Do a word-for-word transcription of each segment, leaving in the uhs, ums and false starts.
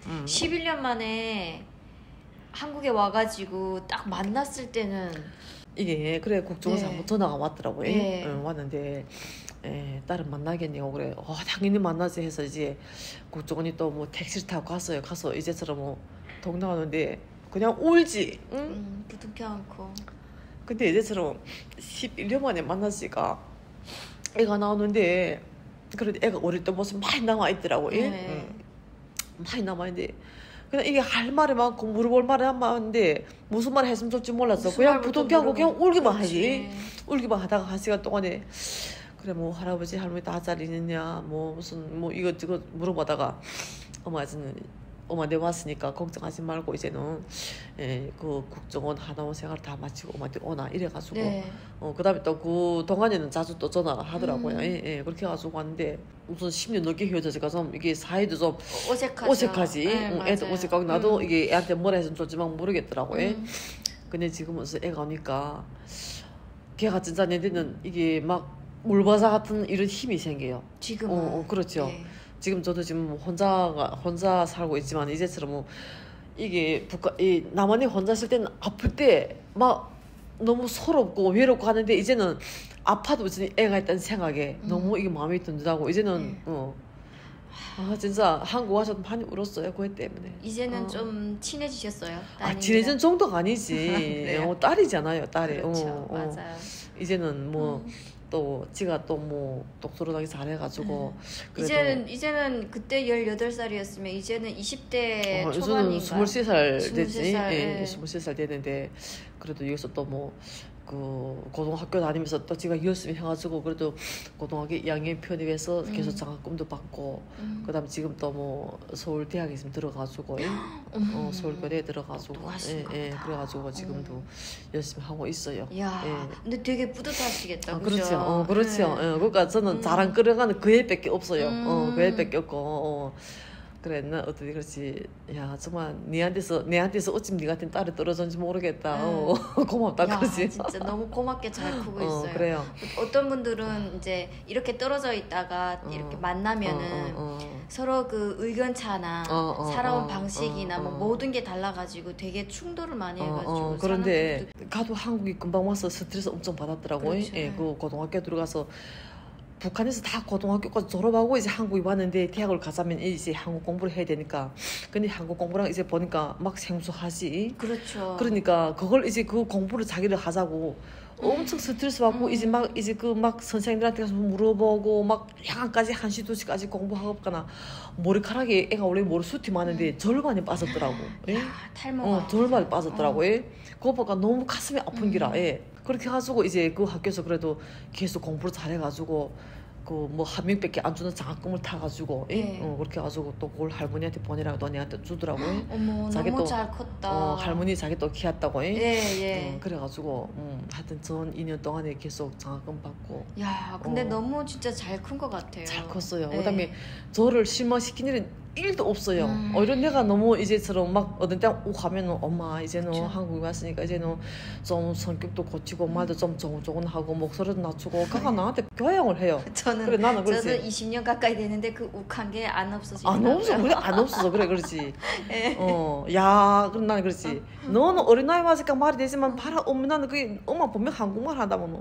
음. 십일 년 만에 한국에 와가지고 딱 만났을 때는 이게 그래 국정원에서 네. 한번 전화가 왔더라고요. 네. 응, 왔는데 에, 딸은 만나겠냐고 그래. 어, 당연히 만나지 해서 이제 국정원이 또 뭐 택시를 타고 갔어요. 가서 이제처럼 뭐 동나가는데 그냥 울지. 응? 음, 부둥켜 안고. 근데 이제처럼 십일 년 만에 만났으니까 애가 나오는데 그래도 애가 어릴 때 모습 많이 남아 있더라고. 예? 네. 응. 많이 남아 있는데 그냥 이게 할 말이 많고 물어볼 말이 많은데 무슨 말 했으면 좋을지 몰랐어. 그냥 부둥켜하고 그냥 울기만 하지. 울기만 하다가 한 시간 동안에 그래 뭐 할아버지 할머니 다 잘 있느냐 뭐 무슨 뭐 이것저것 물어보다가 엄마는 엄마 내 왔으니까 걱정하지 말고 이제는 예, 그 국정원 하나원 생활 다 마치고 엄마한테 오나 이래가지고 네. 어 그다음에 또 그 동안에는 자주 또 전화를 하더라고요. 음. 예, 예, 그렇게 해가지고 왔는데 우선 십 년 넘게 헤어져서 좀 이게 사이도 좀 어색하죠. 어색하지. 네, 응, 애도 맞아요. 어색하고 나도 음. 이게 애한테 뭐라 했으면 좋지만 모르겠더라고요. 예. 음. 근데 지금은 애가 오니까 걔가 진짜 내한테는 이게 막 물바사 같은 이런 힘이 생겨요. 지금은. 어, 어, 그렇죠. 네. 지금 저도 지금 혼자가 혼자 살고 있지만 이제처럼 뭐 이게 북한 이 남한이 혼자 있을 때는 아플 때 막 너무 서럽고 외롭고 하는데 이제는 아파도 이제 애가 있다는 생각에 음. 너무 이게 마음이 든든하고 이제는 네. 어. 아 진짜 한국 와서 많이 울었어요 그애 때문에. 이제는 어. 좀 친해지셨어요? 아 친해진 정도가 아니지. 네. 어, 딸이잖아요 딸이. 그렇죠. 어, 어. 맞아요. 이제는 뭐 음. 또 지가 또 뭐 똑똑하게 잘해가지고 그래도 이제는 이제는 그때 열여덟 살이었으면 이제는 이십 대 어, 요즘은 초반인가? 스물세 살 스물세 됐지. 살, 예, 예. 스물세 살 되는데 그래도 여기서 또 뭐 그 고등학교 다니면서 또 지가 열심히 해가지고 그래도 고등학교 이 학년 편입해서 음. 계속 장학금도 받고 음. 그다음에 지금 또 뭐 서울 대학에 있으면 들어가지고 예? 어, 서울교대에 들어가지고 똑똑하신 예, 예, 거다. 그래가지고 지금도 어. 열심히 하고 있어요. 야, 예. 근데 되게 뿌듯하시겠다. 아, 그죠? 그렇죠. 어, 그렇죠. 네. 예, 그러니까 저는 음. 자랑 끌어가는 그 애밖에 없어요. 음. 어, 그 애밖에 없고. 어. 그래, 나 어떻게 그렇지. 야, 정말 니한테서 내한테서 어쩜 니 같은 딸이 떨어졌는지 모르겠다. 어, 고맙다. 야, 그렇지. 진짜 너무 고맙게 잘 크고 어, 있어요. 그래요. 어떤 분들은 이제 이렇게 떨어져 있다가 어. 이렇게 만나면은 어, 어, 어. 서로 그 의견차나 어, 어, 살아온 어, 방식이나 어, 뭐 어. 모든 게 달라가지고 되게 충돌을 많이 어, 해가지고 어, 그런데 가도 한국이 금방 와서 스트레스 엄청 받았더라고요. 그렇죠. 예, 그 고등학교 들어가서 북한에서 다 고등학교까지 졸업하고 이제 한국에 왔는데 대학을 가자면 이제 한국 공부를 해야 되니까 근데 한국 공부랑 이제 보니까 막 생소하지. 그렇죠. 그러니까 그걸 이제 그 공부를 자기를 하자고 엄청 스트레스 받고 음. 이제 막 이제 그 막 선생님들한테 가서 물어보고 막 야간까지 한 시 두 시까지 공부하고 가나 머리카락이 애가 원래 머리숱이 많은데 음. 절반이 빠졌더라고. 예? 야, 탈모가. 어, 절반이 빠졌더라고. 어. 예? 그거 보니까 너무 가슴이 아픈 기라. 음. 예. 그렇게 해가지고 이제 그 학교에서 그래도 계속 공부를 잘해가지고 그 뭐 한 명밖에 안 주는 장학금을 타가지고 예? 네. 어, 그렇게 해가지고 또 그걸 할머니한테 보내라고 너네한테 주더라고. 예? 어머, 자기 너무 또, 잘 컸다. 어, 할머니 자기 또 키웠다고. 예? 예, 예. 어, 그래가지고 음, 하여튼 전 이 년 동안에 계속 장학금 받고 야, 근데 어. 너무 진짜 잘 큰 것 같아요. 잘 컸어요. 예. 그다음에 저를 실망시킨 일은 일도 없어요. 음. 오히려 내가 너무 이제처럼 막 어떤 때오 가면은 엄마 이제는 그쵸. 한국에 왔으니까 이제는 좀 성격도 고치고 말도 좀 조곤조곤하고 목소리도 낮추고 그가 나한테 교양을 해요. 저는 그래 나는 저도 그렇지. 이십 년 가까이 되는데 그 욱한 게 안 없어지고 안 없어 그래 안 없어서 그래 그렇지. 예. 어야 그럼 나는 그렇지. 너는 어린 나이 와니까 말이 되지만 봐라 엄마 나는 그 엄마 보면 한국말 한다면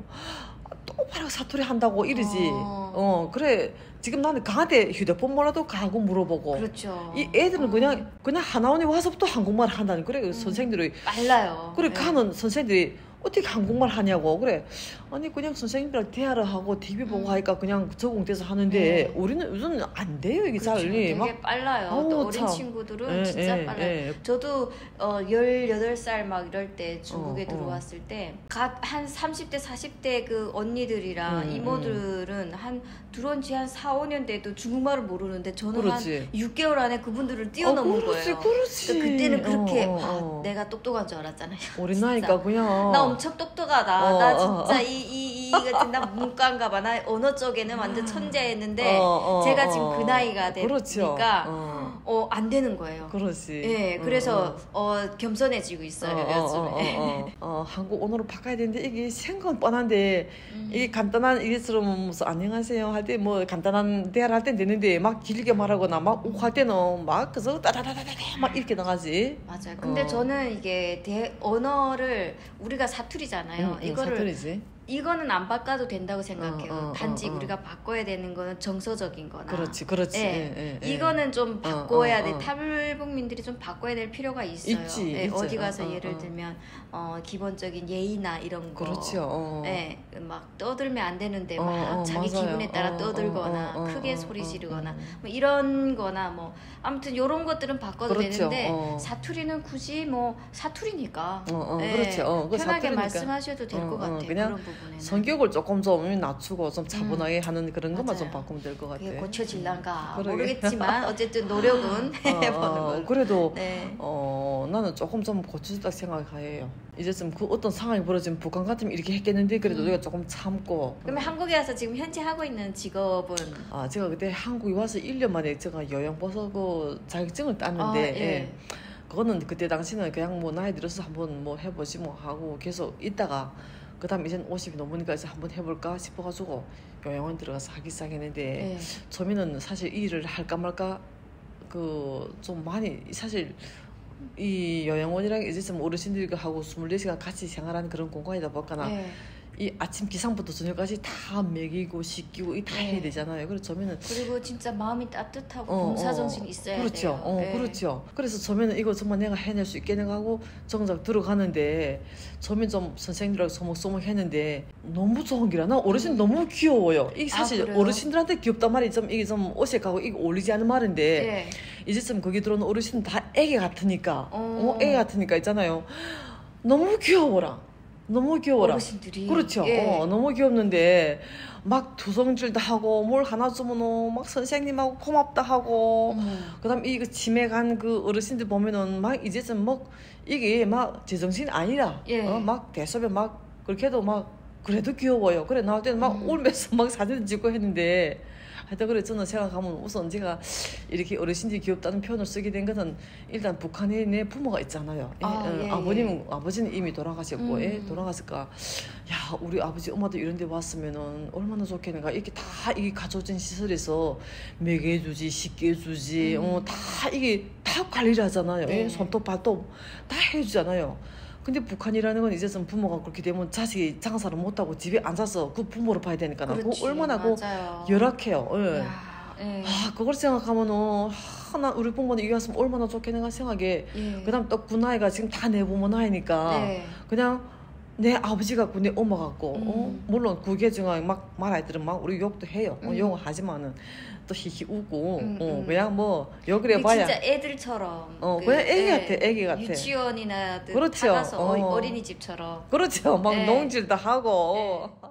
똑바로 사투리 한다고 이러지. 어. 어 그래 지금 나는 가한테 휴대폰 뭐라도 가고 물어보고. 그렇죠. 이 애들은 어. 그냥 그냥 하나원에 와서부터 한국말 한다는 그래 그 선생들이 빨라요. 그래 예. 가는 선생들이 어떻게 한국말 하냐고 그래 아니 그냥 선생님들 대화를 하고 티비 보고 음. 하니까 그냥 적응돼서 하는데 네. 우리는 요즘 안 돼요 이게 그렇죠. 잘 되게 막 빨라요. 아우, 또 어린 참. 친구들은 예, 진짜 예, 빨라요. 예. 저도 어, 열여덟 살 막 이럴 때 중국에 어, 어. 들어왔을 때 각 한 삼십 대 사십 대 그 언니들이랑 음, 이모들은 한 들어온 지 한 사, 오 년 돼도 중국말을 모르는데 저는 그렇지. 한 육 개월 안에 그분들을 뛰어넘은 어, 그렇지, 거예요. 그렇지. 그러니까 그때는 그렇게 어, 어, 와, 어. 내가 똑똑한 줄 알았잖아요. 어린 진짜. 나이가 그냥 나 엄청 똑똑하다. 어, 나 어, 진짜 이 이 이 같은 나 문과인가 봐. 나 언어 쪽에는 완전 천재였는데 어, 어, 제가 어. 지금 그 나이가 그렇죠. 되니까 어. 어, 안 되는 거예요. 그렇지. 예, 그래서 어, 어, 겸손해지고 있어요. 어, 어, 요즘에. 어, 어, 어. 어, 한국 언어로 바꿔야 되는데 이게 생각은 뻔한데 음. 이게 간단한 일처럼 무슨 안녕하세요 할 때 뭐 간단한 대화를 할 땐 되는데 막 길게 말하거나 막 욱 할 때는 막 그래서 따다다다다다 막 이렇게 나가지. 맞아요. 근데 어. 저는 이게 대, 언어를 우리가 사투리잖아요. 응, 응, 이거를 사투리지. 이거는 안 바꿔도 된다고 생각해요. 어, 어, 단지 어, 어. 우리가 바꿔야 되는 거는 정서적인 거나. 그렇지, 그렇지. 예. 예, 예, 예. 이거는 좀 바꿔야 어, 어, 돼. 어. 탈북민들이 좀 바꿔야 될 필요가 있어요. 있지, 예, 있지. 어디 가서 어, 어, 예를 어. 들면 어, 기본적인 예의나 이런 거. 그렇죠. 어. 예, 막 떠들면 안 되는데 어, 막 어, 자기 맞아요. 기분에 따라 어, 떠들거나 어, 어, 어, 크게 어, 소리 어, 지르거나 어. 뭐 이런 거나 뭐 아무튼 요런 것들은 바꿔도 그렇죠. 되는데 어. 사투리는 굳이 뭐 사투리니까 어, 어, 예, 그렇지. 어, 그거 편하게 사투리니까. 말씀하셔도 될 것 어, 어, 같아요. 그냥 그런 부분에는. 성격을 조금 좀 낮추고 좀 차분하게 하는 그런 것만 맞아요. 좀 바꾸면 될 것 같아. 그게 고쳐질란가 그러게. 모르겠지만 어쨌든 노력은 해보는 어, 걸로. 그래도 네. 어, 나는 조금 좀 고쳐졌다 생각해요. 이제 좀 그 어떤 상황이 벌어지면 북한 같으면 이렇게 했겠는데 그래도 음. 우리가 조금 참고. 그러면 한국에 와서 지금 현재 하고 있는 직업은 아, 제가 그때 한국에 와서 일 년 만에 제가 여행버섯 그 자격증을 땄는데, 아, 예. 예. 그거는 그때 당시는 그냥 뭐 나이 들어서 한번 뭐 해보지 뭐 하고 계속 있다가, 그 다음 이젠 오십이 넘으니까 이제 한번 해볼까 싶어가지고 요양원 들어가서 하기 시작했는데, 예. 처음에는 사실 이 일을 할까 말까, 그, 좀 많이, 사실, 이 요양원이랑 이제 좀 어르신들과 하고 이십사 시간 같이 생활하는 그런 공간이다 보니까 예. 이 아침 기상부터 저녁까지 다 먹이고 씻기고 이 다 네. 해야 되잖아요. 그래서 처음에는 그리고 진짜 마음이 따뜻하고 어, 봉사정신이 어, 있어야 그렇죠. 돼요. 어, 예. 그렇죠. 그래서 처음에는 이거 정말 내가 해낼 수 있겠는가 하고 정작 들어가는데 처음엔 좀 선생님들하고 소목소목 했는데 너무 좋은 기라. 나 어르신 음. 너무 귀여워요. 이게 아, 사실 그래요? 어르신들한테 귀엽단 말이 좀 이게 좀 어색하고 이게 어울리지 않은 말인데 예. 이제쯤 거기 들어오는 어르신은 다 애기 같으니까 어. 어, 애기 같으니까 있잖아요. 너무 귀여워라. 너무 귀여워라. 어르신들이 그렇죠. 예. 어, 너무 귀엽는데 막 두성질도 하고 뭘 하나 주면 막 선생님하고 고맙다 하고 음. 그다음 이 그 치매 간 그 어르신들 보면은 막 이제는 막 이게 막 제정신이 아니라 예. 어, 막 대소변 막 그렇게 해도 막 그래도 귀여워요. 그래 나올 때는 막 음. 울면서 막 사진 찍고 했는데 하여튼 그래 저는 생각하면 우선 제가 이렇게 어르신들이 귀엽다는 표현을 쓰게 된 것은 일단 북한에 내 부모가 있잖아요. 예, 아, 어, 예, 아버님은 아버지는 이미 돌아가셨고 음. 예, 돌아갔을까. 야 우리 아버지 엄마도 이런 데 왔으면은 얼마나 좋겠는가. 이렇게 다 이게 가져진 시설에서 먹여주지 씻겨주지 음. 어, 다 이게 다 관리를 하잖아요. 네. 예, 손톱 발톱 다 해주잖아요. 근데 북한이라는 건 이제 좀 부모가 그렇게 되면 자식이 장사를 못하고 집에 앉아서 그 부모를 봐야 되니까 나 그거 그렇지, 얼마나 그 맞아요. 열악해요. 예. 야, 예. 아 그걸 생각하면은 아, 나 우리 부모는 여기 왔으면 얼마나 좋겠는가 생각에 예. 그다음 또 그 나이가 지금 다 내 부모 나이니까 네. 그냥 내 아버지 같고 내 엄마 같고 어? 음. 물론 그게 중에 막 말아이들은 막 우리 욕도 해요. 어, 음. 욕을 하지만은 또 히히 웃고 음, 어, 음. 그냥 뭐 욕을 해봐야 진짜 애들처럼 어, 그, 그냥 애기 예, 같아, 애기 같아. 유치원이나 그렇죠. 타가서 어. 어. 어린이집처럼 그렇죠. 막 네. 농질도 하고 네.